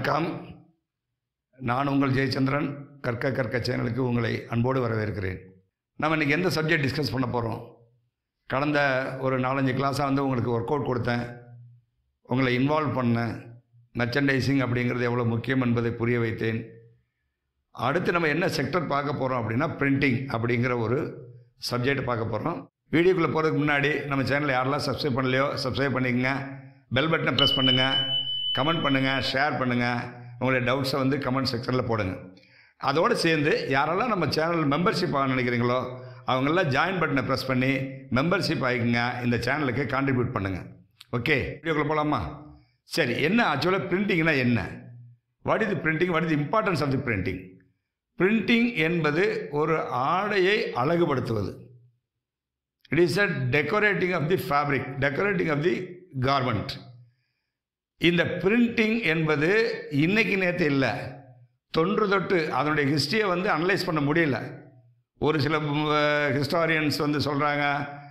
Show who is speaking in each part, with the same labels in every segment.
Speaker 1: வணக்கம். நான் உங்கள் ஜெயச்சந்திரன். கற்க சேனலுக்கு உங்களை அன்போடு வரவேற்கிறேன். நம்ம இன்றைக்கி எந்த சப்ஜெக்ட் டிஸ்கஸ் பண்ண போகிறோம்? கடந்த ஒரு 4-5 கிளாஸாக வந்து உங்களுக்கு ஒர்க் அவுட் கொடுத்தேன், உங்களை இன்வால்வ் பண்ணேன், மெர்ச்சன்டைசிங் அப்படிங்கிறது எவ்வளோ முக்கியம் என்பதை புரிய வைத்தேன். அடுத்து நம்ம என்ன செக்டர் பார்க்க போகிறோம் அப்படின்னா பிரிண்டிங் அப்படிங்கிற ஒரு சப்ஜெக்ட் பார்க்க போகிறோம். வீடியோக்குள்ளே போகிறதுக்கு முன்னாடி நம்ம சேனலை யாரெல்லாம் சப்ஸ்கிரைப் பண்ணலையோ சப்ஸ்கிரைப் பண்ணிக்கங்க, பெல் பட்டனை ப்ரெஸ் பண்ணுங்கள், கமெண்ட் பண்ணுங்கள், ஷேர் பண்ணுங்கள், உங்களுடைய டவுட்ஸை வந்து கமெண்ட் செக்ஷனில் போடுங்க. அதோடு சேர்ந்து யாரெல்லாம் நம்ம சேனல் மெம்பர்ஷிப் ஆக நினைக்கிறீங்களோ அவங்கெல்லாம் ஜாயின் பட்டனை ப்ரெஸ் பண்ணி மெம்பர்ஷிப் ஆகிக்குங்க, இந்த சேனலுக்கு கான்ட்ரிபியூட் பண்ணுங்கள். ஓகே, வீடியோக்குள்ளே போகலாமா? சரி, என்ன ஆக்சுவலாக பிரிண்டிங்னா என்ன? What is the printing? What is the importance of the printing? Printing என்பது ஒரு ஆடையை அழகுபடுத்துவது. It is a decorating of the fabric, decorating of the garment. இந்த பிரிண்டிங் என்பது இன்னைக்கு நேற்று இல்லை, தொன்று தொட்டு அதனுடைய ஹிஸ்ட்ரியை வந்து அனலைஸ் பண்ண முடியல. ஒரு சில ஹிஸ்டாரியன்ஸ் வந்து சொல்கிறாங்க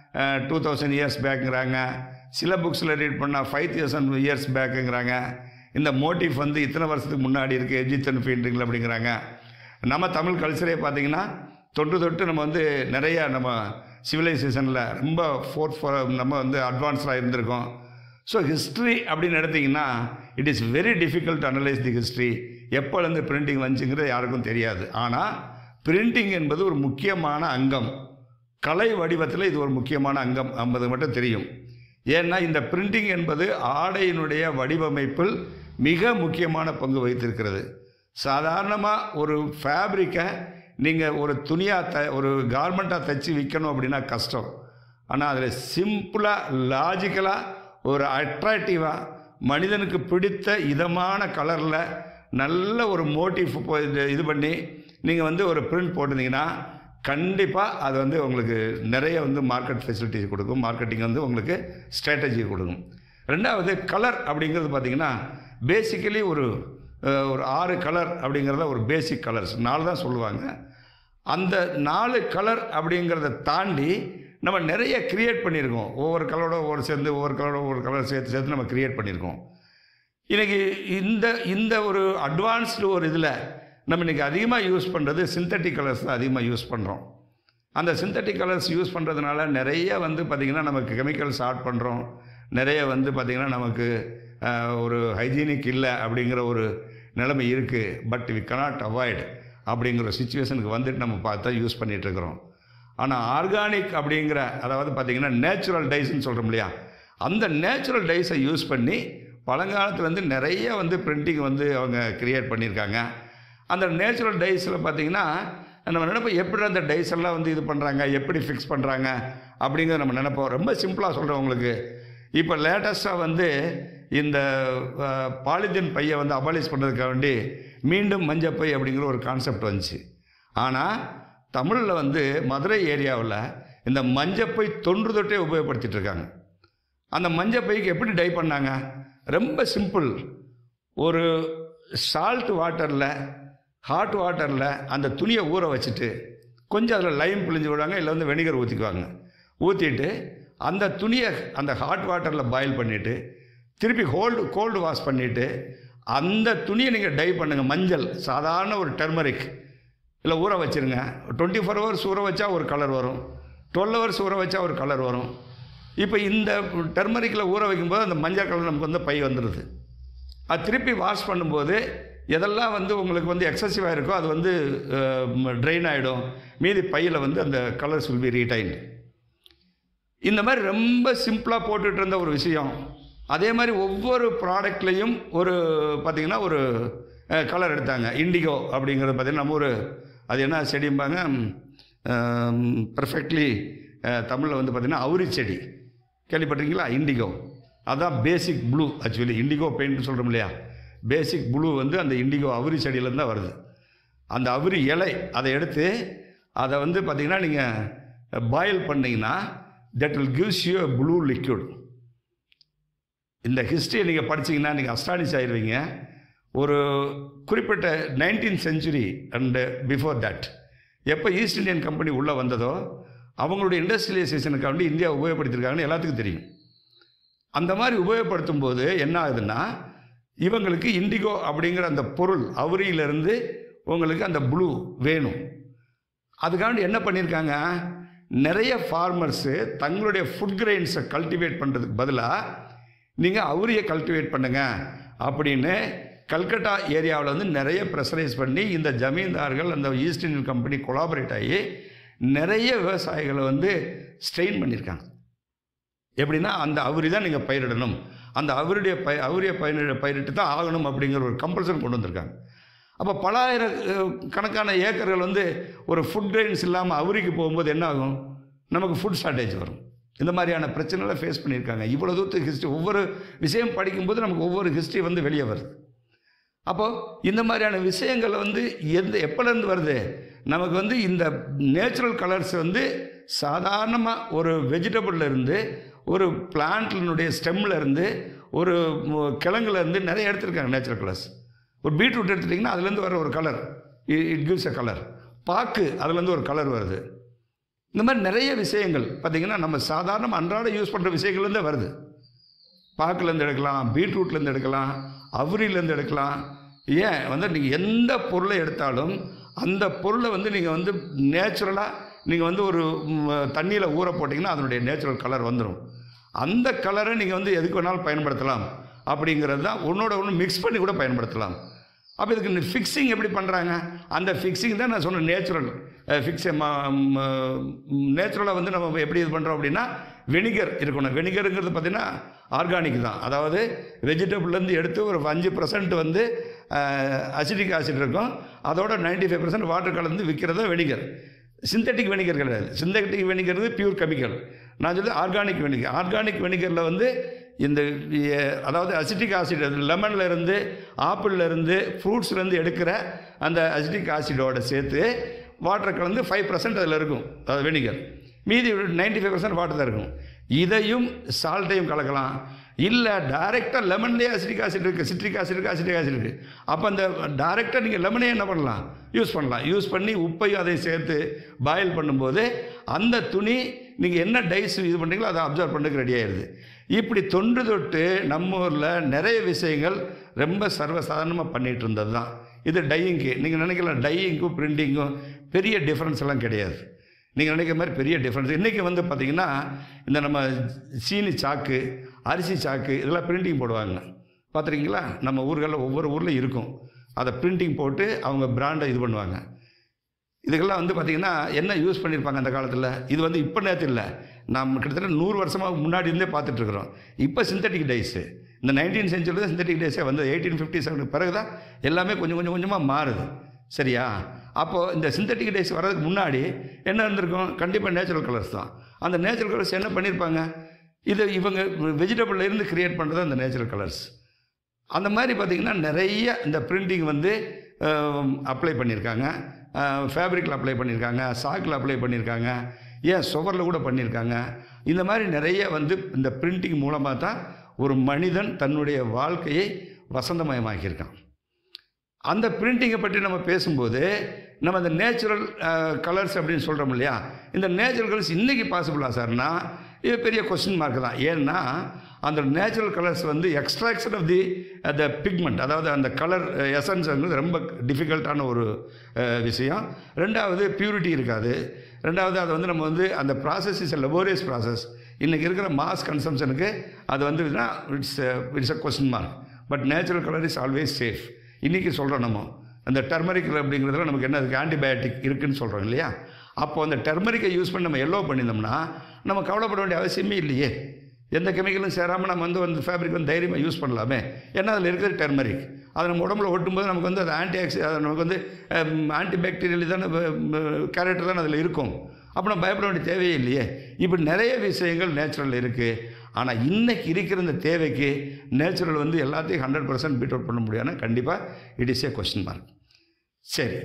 Speaker 1: 2000 இயர்ஸ் பேக்குங்கிறாங்க, சில புக்ஸில் ரீட் பண்ணால் 5000 இயர்ஸ் பேக்குங்கிறாங்க. இந்த மோட்டிவ் வந்து இத்தனை வருஷத்துக்கு முன்னாடி இருக்குது எஜிப்தியன் பெயிண்டிங்கில் அப்படிங்கிறாங்க. நம்ம தமிழ் கல்ச்சரே பார்த்திங்கன்னா தொன்று தொட்டு நம்ம வந்து நிறையா நம்ம சிவிலைசேஷனில் ரொம்ப நம்ம வந்து அட்வான்ஸ்டாக இருந்திருக்கோம். ஸோ ஹிஸ்ட்ரி அப்படின்னு எடுத்திங்கன்னா it is very difficult to analyse the history. எப்போலேருந்து பிரிண்டிங் வந்துச்சுங்கிறது யாருக்கும் தெரியாது. ஆனால் பிரிண்டிங் என்பது ஒரு முக்கியமான அங்கம், கலை வடிவத்தில் இது ஒரு முக்கியமான அங்கம் என்பது மட்டும் தெரியும். ஏன்னா இந்த பிரிண்டிங் என்பது ஆடையினுடைய வடிவமைப்பில் மிக முக்கியமான பங்கு வகித்திருக்கிறது. சாதாரணமாக ஒரு ஃபேப்ரிக்கை நீங்கள் ஒரு துணியாக ஒரு கார்மெண்ட்டாக தைச்சி விற்கணும் அப்படின்னா கஷ்டம். ஆனால் அதில் சிம்பிளாக லாஜிக்கலாக ஒரு அட்ராக்டிவாக மனிதனுக்கு பிடித்த இதமான கலரில் நல்ல ஒரு மோட்டிவ் இது பண்ணி நீங்கள் வந்து ஒரு பிரிண்ட் போட்டிருந்தீங்கன்னா கண்டிப்பாக அது வந்து உங்களுக்கு நிறைய வந்து மார்க்கெட் ஃபெசிலிட்டிஸ் கொடுக்கும், மார்க்கெட்டிங் வந்து உங்களுக்கு ஸ்ட்ராட்டஜி கொடுக்கும். ரெண்டாவது கலர் அப்படிங்கிறது பார்த்திங்கன்னா பேசிக்கலி ஒரு 6 கலர் அப்படிங்கிறத ஒரு பேசிக் கலர்ஸ் 4 தான் சொல்லுவாங்க. அந்த 4 கலர் அப்படிங்கிறத தாண்டி நம்ம நிறைய க்ரியேட் பண்ணியிருக்கோம். ஒவ்வொரு கலரோட ஒவ்வொரு சேர்ந்து ஒவ்வொரு கலரோட ஒவ்வொரு கலர் சேர்த்து நம்ம க்ரியேட் பண்ணியிருக்கோம். இன்றைக்கி இந்த ஒரு அட்வான்ஸ்டு ஒரு இதில் நம்ம இன்றைக்கி அதிகமாக யூஸ் பண்ணுறது சிந்தட்டிக் கலர்ஸ் தான் அதிகமாக யூஸ் பண்ணுறோம். அந்த சிந்தட்டிக் கலர்ஸ் யூஸ் பண்ணுறதுனால நிறைய வந்து பார்த்திங்கன்னா நமக்கு கெமிக்கல்ஸ் ஆட் பண்ணுறோம், நிறைய வந்து பார்த்திங்கன்னா நமக்கு ஒரு ஹைஜீனிக் இல்லை அப்படிங்கிற ஒரு நிலைமை இருக்குது. பட் வி கனாட் அவாய்ட் அப்படிங்கிற சுச்சுவேஷனுக்கு வந்துட்டு நம்ம பார்த்தா யூஸ் பண்ணிகிட்ருக்குறோம். ஆனால் ஆர்கானிக் அப்படிங்கிற அதாவது பார்த்திங்கன்னா நேச்சுரல் டைஸ்ன்னு சொல்கிறோம் இல்லையா, அந்த நேச்சுரல் டைஸை யூஸ் பண்ணி பழங்காலத்துலேருந்து நிறைய வந்து பிரிண்டிங் வந்து அவங்க க்ரியேட் பண்ணியிருக்காங்க. அந்த நேச்சுரல் டைஸில் பார்த்திங்கன்னா நம்ம நினைப்போம் எப்படி அந்த டைஸ் எல்லாம் வந்து இது பண்ணுறாங்க, எப்படி ஃபிக்ஸ் பண்ணுறாங்க அப்படிங்கிறத நம்ம நினைப்போம். ரொம்ப சிம்பிளாக சொல்கிறேன் உங்களுக்கு. இப்போ லேட்டஸ்ட்டாக வந்து இந்த பாலித்தீன் பையை வந்து அபாலிஷ் பண்ணுறதுக்காக வேண்டி மீண்டும் மஞ்சப்பை அப்படிங்கிற ஒரு கான்செப்ட் வந்துச்சு. ஆனால் தமிழில் வந்து மதுரை ஏரியாவில் இந்த மஞ்சப்பை தொன்று தொட்டே உபயோகப்படுத்திட்டு இருக்காங்க. அந்த மஞ்சப்பைக்கு எப்படி டை பண்ணாங்க? ரொம்ப சிம்பிள். ஒரு சால்ட் வாட்டரில் ஹாட் வாட்டரில் அந்த துணியை ஊற வச்சுட்டு கொஞ்சம் அதில் லைம் பிழிஞ்சு விடுவாங்க, இல்லை வந்து வெனிகர் ஊற்றிக்குவாங்க. ஊற்றிட்டு அந்த துணியை அந்த ஹாட் வாட்டரில் பாயில் பண்ணிவிட்டு திருப்பி கோல்டு வாஷ் பண்ணிவிட்டு அந்த துணியை நீங்கள் டை பண்ணுங்கள். மஞ்சள் சாதாரண ஒரு டர்மரிக் இல்லை ஊற வச்சுருங்க. 24 ஹவர்ஸ் ஊற வச்சா ஒரு கலர் வரும், 12 ஹவர்ஸ் ஊற வச்சா ஒரு கலர் வரும். இப்போ இந்த டர்மரிக்கில் ஊற வைக்கும்போது அந்த மஞ்சள் கலர் நமக்கு வந்து பை வந்துடுது. அது திருப்பி வாஷ் பண்ணும்போது எதெல்லாம் வந்து உங்களுக்கு வந்து எக்ஸசிவாக இருக்கோ அது வந்து ட்ரெயின் ஆகிடும், மீதி பையில் வந்து அந்த கலர்ஸ் வில் பி ரீடைன்டு. இந்த மாதிரி ரொம்ப சிம்பிளாக போட்டுட்டு இருந்த ஒரு விஷயம். அதே மாதிரி ஒவ்வொரு ப்ராடக்ட்லேயும் ஒரு பார்த்திங்கன்னா ஒரு கலர் எடுத்தாங்க. இண்டிகோ அப்படிங்கிறது பார்த்திங்கன்னா நம்ம ஒரு அது என்ன செடிம்பாங்க, பர்ஃபெக்ட்லி தமிழில் வந்து பார்த்திங்கன்னா அவுரி செடி கேள்விப்பட்டிருக்கீங்களா? இண்டிகோ அதுதான் பேசிக் ப்ளூ. ஆக்சுவலி இண்டிகோ பெயிண்ட்னு சொல்கிறோம் இல்லையா, பேசிக் ப்ளூ வந்து அந்த இண்டிகோ அவுரி செடியிலேருந்து தான் வருது. அந்த அவுரி இலை அதை எடுத்து அதை வந்து பார்த்திங்கன்னா நீங்கள் பாயில் பண்ணிங்கன்னா that will gives you a blue liquid. இந்த ஹிஸ்ட்ரியை நீங்கள் படிச்சிங்கன்னா நீங்கள் அஸ்டானிஷ் ஆயிடுவீங்க. ஒரு குறிப்பிட்ட 19th century and before that எப்போ ஈஸ்ட் இந்தியன் கம்பெனி உள்ளே வந்ததோ அவங்களுடைய இண்டஸ்ட்ரியலைசேஷனுக்கு வந்து இந்தியா உபயோகப்படுத்தியிருக்காங்கன்னு எல்லாத்துக்கும் தெரியும். அந்த மாதிரி உபயோகப்படுத்தும் போது என்ன ஆகுதுன்னா இவங்களுக்கு இண்டிகோ அப்படிங்கிற அந்த பொருள் அவுரியிலிருந்து உங்களுக்கு அந்த ப்ளூ வேணும். அதுக்காண்டி என்ன பண்ணியிருக்காங்க, நிறைய ஃபார்மர்ஸு தங்களுடைய ஃபுட் கிரெயின்ஸை கல்டிவேட் பண்ணுறதுக்கு பதிலாக நீங்கள் அவுரியை கல்டிவேட் பண்ணுங்க அப்படின்னு கல்கட்டா ஏரியாவில் வந்து நிறைய ப்ரெஷரைஸ் பண்ணி இந்த ஜமீன்தார்கள் அந்த ஈஸ்ட் இந்தியன் கம்பெனி கொலாபரேட் ஆகி நிறைய விவசாயிகளை வந்து ஸ்ட்ரெயின் பண்ணியிருக்காங்க. எப்படின்னா அந்த அவுரி தான் நீங்கள் பயிரிடணும், அந்த அவுரியை பயிரிட்டு தான் ஆகணும் அப்படிங்கிற ஒரு கம்பல்சன் கொண்டு வந்திருக்காங்க. அப்போ பல கணக்கான ஏக்கர்கள் வந்து ஒரு ஃபுட் கிரெயின்ஸ் இல்லாமல் அவுரிக்கு போகும்போது என்ன ஆகும், நமக்கு ஃபுட் ஷார்ட்டேஜ் வரும். இந்த மாதிரியான பிரச்சனைகளை ஃபேஸ் பண்ணியிருக்காங்க. இவ்வளோ தூரத்து ஹிஸ்ட்ரி, ஒவ்வொரு விஷயம் படிக்கும்போது நமக்கு ஒவ்வொரு ஹிஸ்ட்ரி வந்து வெளியே வருது. அப்போது இந்த மாதிரியான விஷயங்கள் வந்து எப்போலேருந்து வருது, நமக்கு வந்து இந்த நேச்சுரல் கலர்ஸ் வந்து சாதாரணமாக ஒரு வெஜிடபிளில் இருந்து, ஒரு பிளான்ட்னுடைய ஸ்டெம்மில் இருந்து, ஒரு கிழங்குல இருந்து நிறைய எடுத்துருக்காங்க நேச்சுரல் கலர்ஸ். ஒரு பீட்ரூட் எடுத்துட்டிங்கன்னா அதுலேருந்து வர ஒரு colour, it gives a colour. பாக்கு அதுலேருந்து ஒரு கலர் வருது. இந்த மாதிரி நிறைய விஷயங்கள் பார்த்திங்கன்னா நம்ம சாதாரண அன்றாட யூஸ் பண்ணுற விஷயங்கள்லேருந்து வருது. பாக்குலேருந்து எடுக்கலாம், பீட்ரூட்லேருந்து எடுக்கலாம், அவுரிலேருந்து எடுக்கலாம். ஏன் வந்து நீங்கள் எந்த பொருளை எடுத்தாலும் அந்த பொருளை வந்து நீங்கள் வந்து நேச்சுரலாக நீங்கள் வந்து ஒரு தண்ணியில் ஊற போட்டிங்கன்னா அதனுடைய நேச்சுரல் கலர் வந்துடும். அந்த கலரை நீங்கள் வந்து எதுக்கு வேணாலும் பயன்படுத்தலாம். அப்படிங்கிறது தான் ஒன்றோட ஒன்று மிக்ஸ் பண்ணி கூட பயன்படுத்தலாம். அப்போ இதுக்கு ஃபிக்ஸிங் எப்படி பண்ணுறாங்க, அந்த ஃபிக்ஸிங் தான் நான் சொன்ன நேச்சுரல் நேச்சுரலாக வந்து நம்ம எப்படி இது பண்ணுறோம் அப்படின்னா வினிகர் இருக்கணும். வினிகருங்கிறது பார்த்திங்கன்னா ஆர்கானிக் தான். அதாவது வெஜிடபிள்லேருந்து எடுத்து ஒரு 5% வந்து அசிட்டிக் ஆசிட் இருக்கும், அதோட 95% வாட்டர் கலந்து விற்கிறது வினிகர். சிந்தட்டிக் வினிகர் கிடையாது. Synthetic vinegar pure chemical. நான் சொல்லி ஆர்கானிக் வினிகர். ஆர்கானிக் வினிகரில் வந்து இந்த அதாவது அசிட்டிக் ஆசிட் லெமனில் இருந்து, ஆப்பிளில் இருந்து, ஃப்ரூட்ஸ்லேருந்து எடுக்கிற அந்த அசிட்டிக் ஆசிடோடு சேர்த்து வாட்டர் கலந்து 5% அதில் இருக்கும், அதாவது வினிகர். மீதி 95% வாட்டர் தான் இருக்கும். இதையும் சால்ட்டையும் கலக்கலாம். இல்லை டைரெக்டாக லெமன்லேயே அசிட்டிக் ஆசிட் இருக்குது, சிட்ரிக் ஆசிட் இருக்குது, அசிட்டிக் ஆசிட் இருக்குது. அப்போ அந்த டைரெக்டாக நீங்கள் லெமனே என்ன பண்ணலாம், யூஸ் பண்ணலாம். யூஸ் பண்ணி உப்பையும் அதையும் சேர்த்து பாயில் பண்ணும்போது அந்த துணி நீங்கள் என்ன டைஸ் இது பண்ணுறீங்களோ அதை அப்சர்வ் பண்ணுறதுக்கு ரெடி ஆயிடுது. இப்படி தொன்று தொட்டு நம்ம ஊரில் நிறைய விஷயங்கள் ரொம்ப சர்வசாதாரணமாக பண்ணிகிட்டு இருந்தது தான். இது டையிங்க்கு நீங்கள் நினைக்கலாம், டையிங்க்கும் பிரிண்டிங்கும் பெரிய டிஃப்ரென்ஸ் எல்லாம் கிடையாது. நீங்கள் நினைக்கிற மாதிரி பெரிய டிஃப்ரென்ஸ். இன்றைக்கி வந்து பார்த்திங்கன்னா இந்த நம்ம சீனி சாக்கு, அரிசி சாக்கு இதெல்லாம் பிரிண்டிங் போடுவாங்க பார்த்துருக்கீங்களா? நம்ம ஊர்களில் ஒவ்வொரு ஊரில் இருக்கும். அதை பிரிண்டிங் போட்டு அவங்க பிராண்டை இது பண்ணுவாங்க. இதுக்கெல்லாம் வந்து பார்த்திங்கன்னா என்ன யூஸ் பண்ணியிருப்பாங்க அந்த காலத்தில். இது வந்து இப்போ நேற்று இல்லை, நாம் கிட்டத்தட்ட 100 வருஷமாக முன்னாடி இருந்தே பார்த்துட்ருக்குறோம். இப்போ சிந்தட்டிக் டைஸு இந்த 19th century தான் சிந்தட்டிக் டைஸே வந்து 1857 பிறகு தான் எல்லாமே கொஞ்சம் கொஞ்சமாக மாறுது. சரியா? அப்போது இந்த சிந்தட்டிக் டைஸ் வர்றதுக்கு முன்னாடி என்ன இருந்திருக்கும், கண்டிப்பாக நேச்சுரல் கலர்ஸ் தான். அந்த நேச்சுரல் கலர்ஸ் என்ன பண்ணியிருப்பாங்க, இதை இவங்க வெஜிடபிளில் இருந்து கிரியேட் பண்ணுறது அந்த நேச்சுரல் கலர்ஸ். அந்த மாதிரி பார்த்திங்கன்னா நிறைய இந்த பிரிண்டிங் வந்து அப்ளை பண்ணியிருக்காங்க. ஃபேப்ரிக்கில் அப்ளை பண்ணியிருக்காங்க, சாக்கில் அப்ளை பண்ணியிருக்காங்க, ஏன் சுவரில் கூட பண்ணியிருக்காங்க. இந்த மாதிரி நிறைய வந்து இந்த பிரிண்டிங் மூலமாக தான் ஒரு மனிதன் தன்னுடைய வாழ்க்கையை வசந்தமயமாக்கியிருக்கான். அந்த பிரிண்டிங்கை பற்றி நம்ம பேசும்போது நம்ம இந்த நேச்சுரல் கலர்ஸ் அப்படின்னு சொல்கிறோம் இல்லையா, இந்த நேச்சுரல் கலர்ஸ் இன்றைக்கி பாசிபிளா சார்னா இது பெரிய கொஸ்டின் மார்க் தான். ஏன்னா அந்த நேச்சுரல் கலர்ஸ் வந்து எக்ஸ்ட்ராக்ஷன் ஆஃப் த பிக்மெண்ட், அதாவது அந்த கலர் எசன்ஸ்ங்கிறது ரொம்ப டிஃபிகல்ட்டான ஒரு விஷயம். ரெண்டாவது பியூரிட்டி இருக்காது. ரெண்டாவது அதை வந்து நம்ம வந்து அந்த process is a laborious process. இன்றைக்கி இருக்கிற மாஸ் கன்சம்ஷனுக்கு அது வந்து it's a question mark. But natural colour is always safe. இன்றைக்கி சொல்கிறோம் நம்ம அந்த டர்மரிக் அப்படிங்கிறதுல நமக்கு என்ன அதுக்கு ஆன்டிபயோட்டிக் இருக்குதுன்னு சொல்கிறோம் இல்லையா. அப்போது அந்த டர்மரிக்கை யூஸ் பண்ணி நம்ம எல்லோ பண்ணியிருந்தோம்னா நம்ம கவலைப்பட வேண்டிய அவசியமே இல்லையே. எந்த கெமிக்கலும் சேராமல் நம்ம வந்து ஃபேப்ரிக் வந்து தைரியமாக யூஸ் பண்ணலாமே. ஏன்னா அதில் இருக்கிறது டர்மரிக். அதை நம்ம உடம்புல ஒட்டும்போது நமக்கு வந்து அது நமக்கு வந்து ஆன்டிபாக்டீரியல் தானே கேரக்டர் தானே அதில் இருக்கும். அப்போ நம்ம பயப்பட வேண்டிய தேவையே இல்லையே. இப்படி நிறைய விஷயங்கள் நேச்சுரல் இருக்குது. ஆனால் இன்றைக்கி இருக்கிற இந்த தேவைக்கு நேச்சுரல் வந்து எல்லாத்தையும் 100% பீட் அவுட் பண்ண முடியாதுன்னா கண்டிப்பாக it is a question mark. சரி,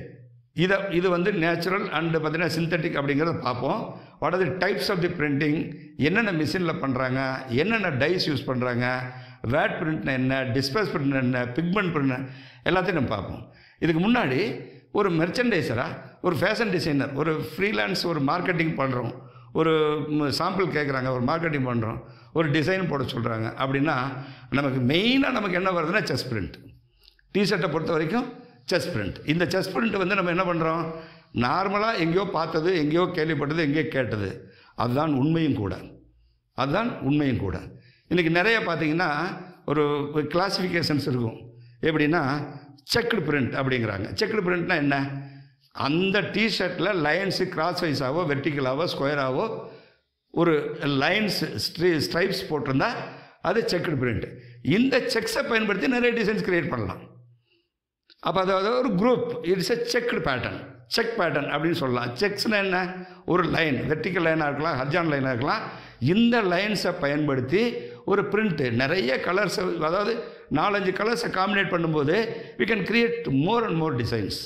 Speaker 1: இது வந்து நேச்சுரல் அண்டு பார்த்தீங்கன்னா சிந்தட்டிக் அப்படிங்கிறத பார்ப்போம். What are the types of the printing, என்னென்ன மிஷினில் பண்ணுறாங்க, என்னென்ன டைஸ் யூஸ் பண்ணுறாங்க, வேட் பிரிண்ட்னா என்ன, டிஸ்பர்ஸ் பிரிண்ட் என்ன, பிக்மெண்ட் பிரிண்ட் எல்லாத்தையும் நம்ம பார்ப்போம். இதுக்கு முன்னாடி ஒரு மெர்ச்சன்டைசராக, ஒரு ஃபேஷன் டிசைனர், ஒரு ஃப்ரீலான்ஸ், ஒரு மார்க்கெட்டிங் பண்ணுறோம், ஒரு சாம்பிள் கேட்குறாங்க, ஒரு மார்க்கெட்டிங் பண்ணுறோம், ஒரு டிசைன் போட சொல்கிறாங்க அப்படின்னா நமக்கு மெயினாக நமக்கு என்ன வருதுன்னா செஸ் பிரிண்ட். டிஷர்ட்டை பொறுத்த வரைக்கும் செஸ் பிரிண்ட். இந்த செஸ் பிரிண்ட் வந்து நம்ம என்ன பண்ணுறோம், நார்மலாக எங்கேயோ பார்த்தது, எங்கேயோ கேள்விப்பட்டது, எங்கேயோ கேட்டது. அதுதான் உண்மையும் கூட. அதுதான் உண்மையும் கூட. இன்றைக்கி நிறைய பார்த்தீங்கன்னா ஒரு கிளாஸிஃபிகேஷன்ஸ் இருக்கும். எப்படின்னா செக்குடு பிரிண்ட் அப்படிங்கிறாங்க. செக்குடு பிரிண்ட்னா என்ன, அந்த டிஷர்ட்டில் லைன்ஸு கிராஸ் வைஸாவோ வெர்டிக்கலாவோ ஸ்கொயராகவோ ஒரு லைன்ஸ் ஸ்ட்ரைப்ஸ் போட்டிருந்தா அது செக்குடு பிரிண்ட். இந்த செக்ஸை பயன்படுத்தி நிறைய டிசைன்ஸ் கிரியேட் பண்ணலாம். அப்போ அதாவது ஒரு group, it's a checked pattern, check pattern அப்படின்னு சொல்லலாம். செக்ஸ்னால் என்ன, ஒரு லைன், வெர்டிக்கல் லைனாக இருக்கலாம், ஹர்ஜான் லைனாக இருக்கலாம். இந்த லைன்ஸை பயன்படுத்தி ஒரு பிரிண்ட்டு நிறைய கலர்ஸை, அதாவது 4-5 கலர்ஸை காம்பினேட் பண்ணும்போது we can create more and more designs,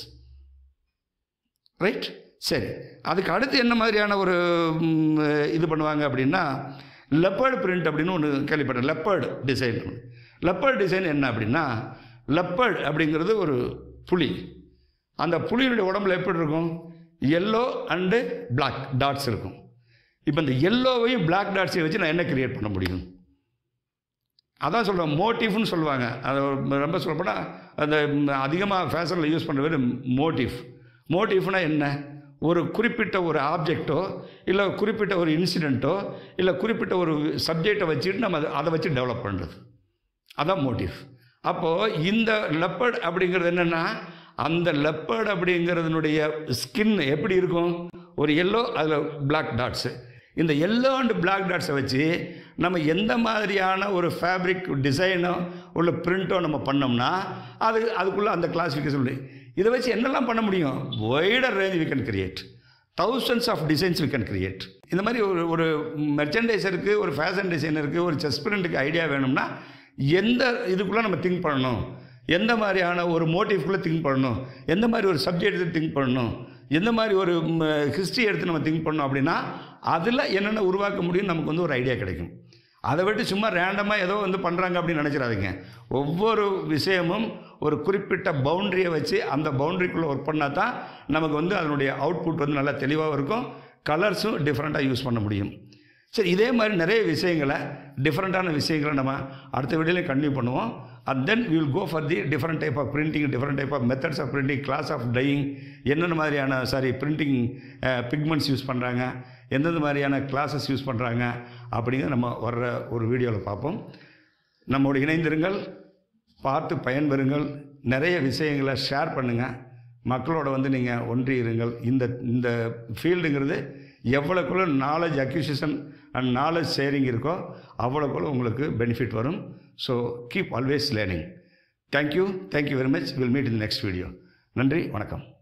Speaker 1: right? சரி, அதுக்கு அடுத்து என்ன மாதிரியான ஒரு இது பண்ணுவாங்க அப்படின்னா லெப்பர்டு பிரிண்ட் அப்படின்னு ஒன்று கேள்விப்பட்டேன். Leopard design. லெப்பர்டு டிசைன் என்ன அப்படின்னா, லெப்பர்டு அப்படிங்கிறது ஒரு புலி. அந்த புலியினுடைய உடம்புல எப்படி இருக்கும், எல்லோ அண்டு பிளாக் டாட்ஸ் இருக்கும். இப்போ இந்த எல்லோவையும் பிளாக் டாட்ஸையும் வச்சு நான் என்ன கிரியேட் பண்ண முடியும், அதான் சொல்கிறேன் மோட்டிஃப்னு சொல்லுவாங்க. அது ரொம்ப சொல்லப்போனால் அந்த அதிகமாக ஃபேஷனில் யூஸ் பண்ணுறது மோட்டிஃப். மோட்டிஃப்னால் என்ன, ஒரு குறிப்பிட்ட ஒரு ஆப்ஜெக்டோ இல்லை குறிப்பிட்ட ஒரு இன்சிடெண்ட்டோ இல்லை குறிப்பிட்ட ஒரு சப்ஜெக்டை வச்சுட்டு நம்ம அதை வச்சு டெவலப் பண்ணுறது, அதான் மோட்டிஃப். அப்போது இந்த லெப்பர்ட் அப்படிங்கிறது என்னென்னா, அந்த லெப்பர்ட் அப்படிங்கிறதுனுடைய ஸ்கின் எப்படி இருக்கும், ஒரு எல்லோ, அதில் பிளாக் டாட்ஸு. இந்த எல்லோ அண்ட் பிளாக் டாட்ஸை வச்சு நம்ம எந்த மாதிரியான ஒரு ஃபேப்ரிக் டிசைனோ உள்ள பிரிண்ட்டோ நம்ம பண்ணோம்னா அதுக்குள்ளே அந்த கிளாஸிஃபிகேஷன். இதை வச்சு என்னெல்லாம் பண்ண முடியும், wider range we can create, thousands of designs we can create. இந்த மாதிரி ஒரு மெர்ச்சன்டைசருக்கு, ஒரு ஃபேஷன் டிசைனருக்கு, ஒரு செஸ் பிரிண்ட்டுக்கு ஐடியா வேணும்னா எந்த இதுக்குள்ளே நம்ம திங்க் பண்ணணும், எந்த மாதிரியான ஒரு மோட்டிவ்குள்ளே திங்க் பண்ணணும், எந்த மாதிரி ஒரு சப்ஜெக்ட் எடுத்து திங்க் பண்ணணும், எந்த மாதிரி ஒரு ஹிஸ்ட்ரி எடுத்து நம்ம திங்க் பண்ணோம் அப்படின்னா அதில் என்னென்ன உருவாக்க முடியும்னு நமக்கு வந்து ஒரு ஐடியா கிடைக்கும். அதை விட்டு சும்மா ரேண்டமாக ஏதோ வந்து பண்ணுறாங்க அப்படின்னு நினச்சிடாதீங்க. ஒவ்வொரு விஷயமும் ஒரு குறிப்பிட்ட பவுண்ட்ரியை வச்சு அந்த பவுண்ட்ரிக்குள்ளே ஒர்க் பண்ணால் தான் நமக்கு வந்து அதனுடைய அவுட்புட் வந்து நல்லா தெளிவாக இருக்கும். கலர்ஸும் டிஃப்ரெண்ட்டாக யூஸ் பண்ண முடியும். சரி, இதே மாதிரி நிறைய விஷயங்களை, டிஃப்ரெண்ட்டான விஷயங்களை நம்ம அடுத்த வீடியோலையும் கண்டினியூ பண்ணுவோம். and then we will go for the different type of printing, different type of methods of printing, class of dyeing, என்னென்ன மாதிரியான printing pigments யூஸ் பண்ணுறாங்க, எந்தெந்த மாதிரியான கிளாஸஸ் யூஸ் பண்ணுறாங்க அப்படிங்கிறத நம்ம வர்ற ஒரு வீடியோவில் பார்ப்போம். நம்மோடு இணைந்திருங்கள், பார்த்து பயன்பெறுங்கள், நிறைய விஷயங்களை ஷேர் பண்ணுங்கள், மக்களோட வந்து நீங்கள் ஒன்றி இருங்கள். இந்த ஃபீல்டுங்கிறது எவ்வளோக்குள்ள knowledge acquisition and knowledge sharing இருக்கோ அவ்வளோக்குள்ள உங்களுக்கு பெனிஃபிட் வரும். So keep always learning. Thank you very much. Will meet in the next video. நன்றி, வணக்கம்.